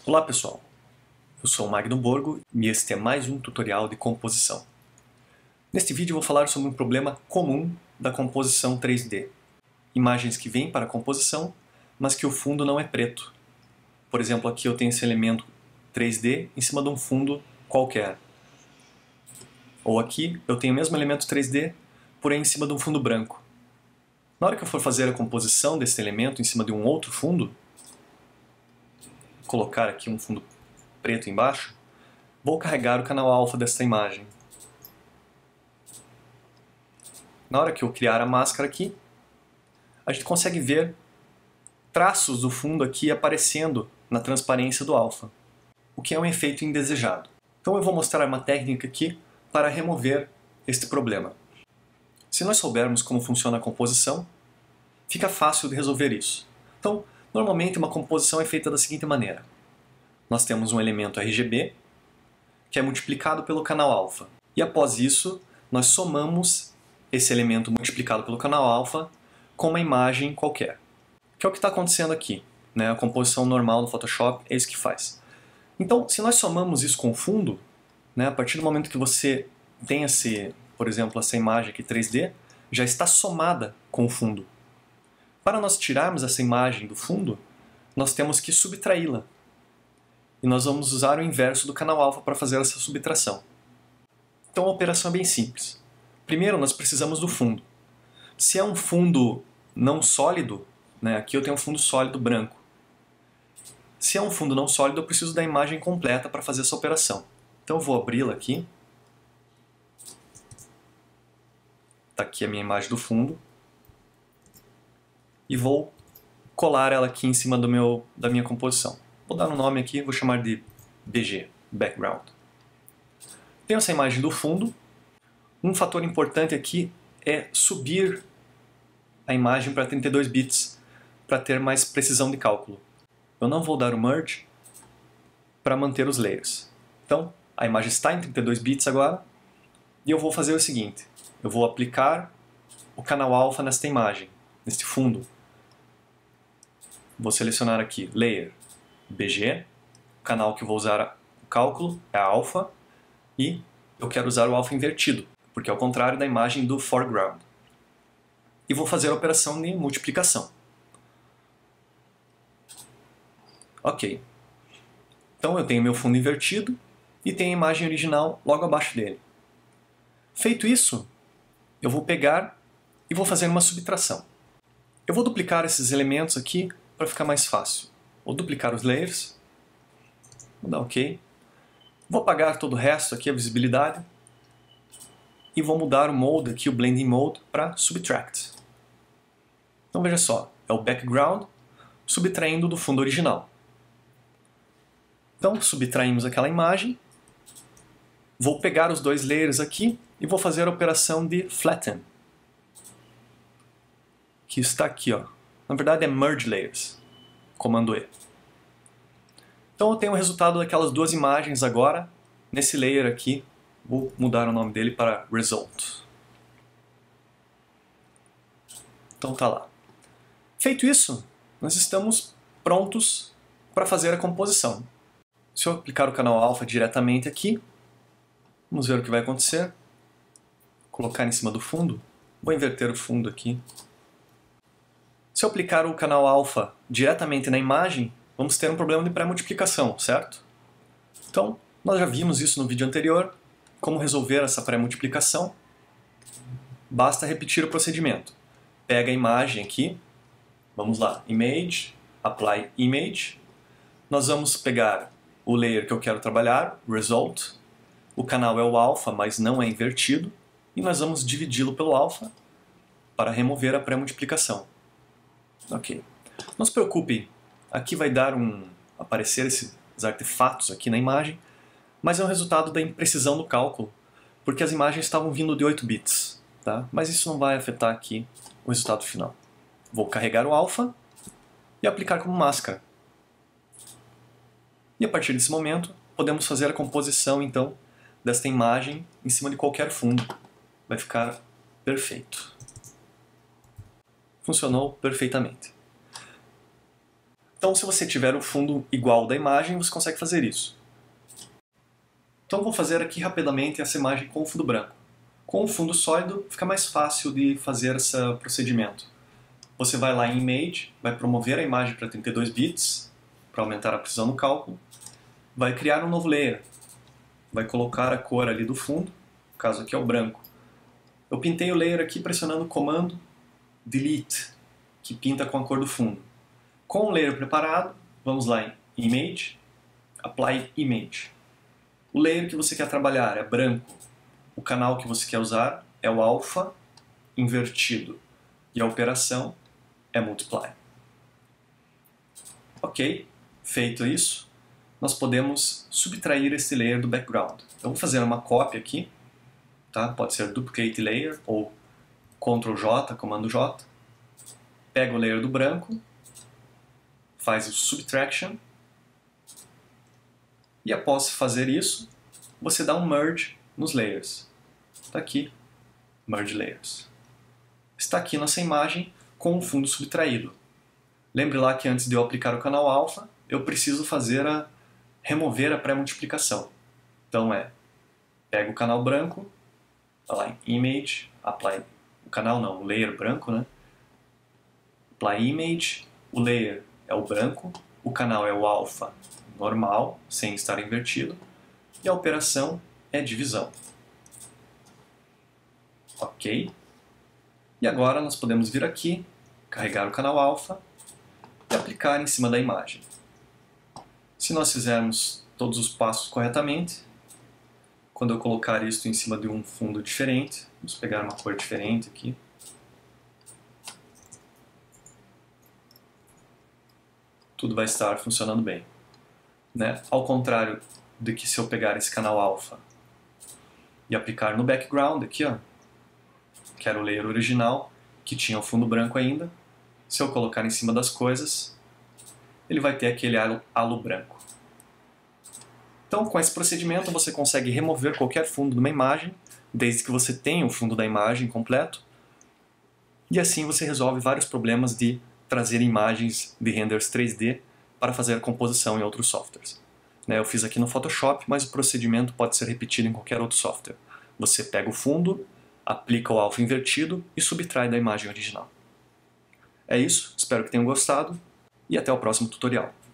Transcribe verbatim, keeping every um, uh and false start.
Olá pessoal, eu sou o Magno Borgo e este é mais um tutorial de composição. Neste vídeo eu vou falar sobre um problema comum da composição três D. Imagens que vêm para a composição, mas que o fundo não é preto. Por exemplo, aqui eu tenho esse elemento três D em cima de um fundo qualquer. Ou aqui eu tenho o mesmo elemento três D, porém em cima de um fundo branco. Na hora que eu for fazer a composição desse elemento em cima de um outro fundo, colocar aqui um fundo preto embaixo, vou carregar o canal alfa desta imagem. Na hora que eu criar a máscara aqui, a gente consegue ver traços do fundo aqui aparecendo na transparência do alfa, o que é um efeito indesejado. Então eu vou mostrar uma técnica aqui para remover este problema. Se nós soubermos como funciona a composição, fica fácil de resolver isso. Então, normalmente uma composição é feita da seguinte maneira. Nós temos um elemento R G B, que é multiplicado pelo canal alfa. E após isso, nós somamos esse elemento multiplicado pelo canal alfa com uma imagem qualquer. Que é o que está acontecendo aqui, né? A composição normal do Photoshop é isso que faz. Então, se nós somamos isso com o fundo, né, a partir do momento que você tem, esse, por exemplo, essa imagem aqui três D, já está somada com o fundo. Para nós tirarmos essa imagem do fundo, nós temos que subtraí-la. E nós vamos usar o inverso do canal alfa para fazer essa subtração. Então a operação é bem simples. Primeiro nós precisamos do fundo. Se é um fundo não sólido, né, aqui eu tenho um fundo sólido branco. Se é um fundo não sólido, eu preciso da imagem completa para fazer essa operação. Então eu vou abri-la aqui. Está aqui a minha imagem do fundo. E vou colar ela aqui em cima do meu, da minha composição. Vou dar um nome aqui, vou chamar de B G, Background. Tenho essa imagem do fundo. Um fator importante aqui é subir a imagem para trinta e dois bits, para ter mais precisão de cálculo. Eu não vou dar o Merge para manter os layers. Então, a imagem está em trinta e dois bits agora, e eu vou fazer o seguinte. Eu vou aplicar o canal alfa nesta imagem, neste fundo. Vou selecionar aqui Layer, B G, o canal que eu vou usar o cálculo é alfa, e eu quero usar o alfa invertido, porque é o contrário da imagem do foreground. E vou fazer a operação de multiplicação. Ok. Então eu tenho meu fundo invertido e tenho a imagem original logo abaixo dele. Feito isso, eu vou pegar e vou fazer uma subtração. Eu vou duplicar esses elementos aqui para ficar mais fácil. Vou duplicar os layers. Vou dar OK. Vou apagar todo o resto aqui, a visibilidade. E vou mudar o mode aqui, o Blending Mode, para Subtract. Então veja só, é o background subtraindo do fundo original. Então subtraímos aquela imagem. Vou pegar os dois layers aqui e vou fazer a operação de Flatten. Que está aqui, ó. Na verdade é Merge Layers. Comando E. Então eu tenho o resultado daquelas duas imagens agora, nesse layer aqui. Vou mudar o nome dele para Result. Então tá lá. Feito isso, nós estamos prontos para fazer a composição. Se eu aplicar o canal alfa diretamente aqui, vamos ver o que vai acontecer. Colocar em cima do fundo. Vou inverter o fundo aqui. Se eu aplicar o canal alfa diretamente na imagem, vamos ter um problema de pré-multiplicação, certo? Então, nós já vimos isso no vídeo anterior, como resolver essa pré-multiplicação. Basta repetir o procedimento. Pega a imagem aqui, vamos lá, Image, Apply Image. Nós vamos pegar o layer que eu quero trabalhar, Result. O canal é o alfa, mas não é invertido. E nós vamos dividi-lo pelo alfa para remover a pré-multiplicação. Ok. Não se preocupe, aqui vai dar um, aparecer esses artefatos aqui na imagem, mas é um resultado da imprecisão do cálculo, porque as imagens estavam vindo de oito bits, tá? Mas isso não vai afetar aqui o resultado final. Vou carregar o alfa e aplicar como máscara. E a partir desse momento, podemos fazer a composição, então, desta imagem em cima de qualquer fundo. Vai ficar perfeito. Funcionou perfeitamente. Então, se você tiver o fundo igual da imagem, você consegue fazer isso. Então, vou fazer aqui rapidamente essa imagem com o fundo branco. Com o fundo sólido, fica mais fácil de fazer esse procedimento. Você vai lá em Image, vai promover a imagem para trinta e dois bits, para aumentar a precisão no cálculo, vai criar um novo layer, vai colocar a cor ali do fundo, no caso aqui é o branco. Eu pintei o layer aqui pressionando o comando Delete, que pinta com a cor do fundo. Com o layer preparado, vamos lá em Image, Apply Image. O layer que você quer trabalhar é branco. O canal que você quer usar é o alpha invertido. E a operação é multiply. Ok, feito isso, nós podemos subtrair esse layer do background. Eu vou fazer uma cópia aqui, tá? Pode ser duplicate layer ou control J, comando J. Pega o layer do branco, faz o subtraction, e após fazer isso, você dá um merge nos layers. Está aqui, merge layers. Está aqui nossa imagem com o fundo subtraído. Lembre lá que antes de eu aplicar o canal alfa, eu preciso fazer a remover a pré-multiplicação. Então é, pega o canal branco, tá lá em Image, Apply, o canal não, o layer branco, né? Apply Image, o layer é o branco, o canal é o alfa normal, sem estar invertido, e a operação é divisão. Ok. E agora nós podemos vir aqui, carregar o canal alfa e aplicar em cima da imagem. Se nós fizermos todos os passos corretamente, quando eu colocar isto em cima de um fundo diferente, vamos pegar uma cor diferente aqui, tudo vai estar funcionando bem. Né? Ao contrário de que se eu pegar esse canal alfa e aplicar no background, aqui, ó, que era o layer original, que tinha o fundo branco ainda, se eu colocar em cima das coisas, ele vai ter aquele halo, halo branco. Então, com esse procedimento, você consegue remover qualquer fundo de uma imagem, desde que você tenha o fundo da imagem completo, e assim você resolve vários problemas de trazer imagens de renders três D para fazer composição em outros softwares. Eu fiz aqui no Photoshop, mas o procedimento pode ser repetido em qualquer outro software. Você pega o fundo, aplica o alfa invertido e subtrai da imagem original. É isso, espero que tenham gostado e até o próximo tutorial.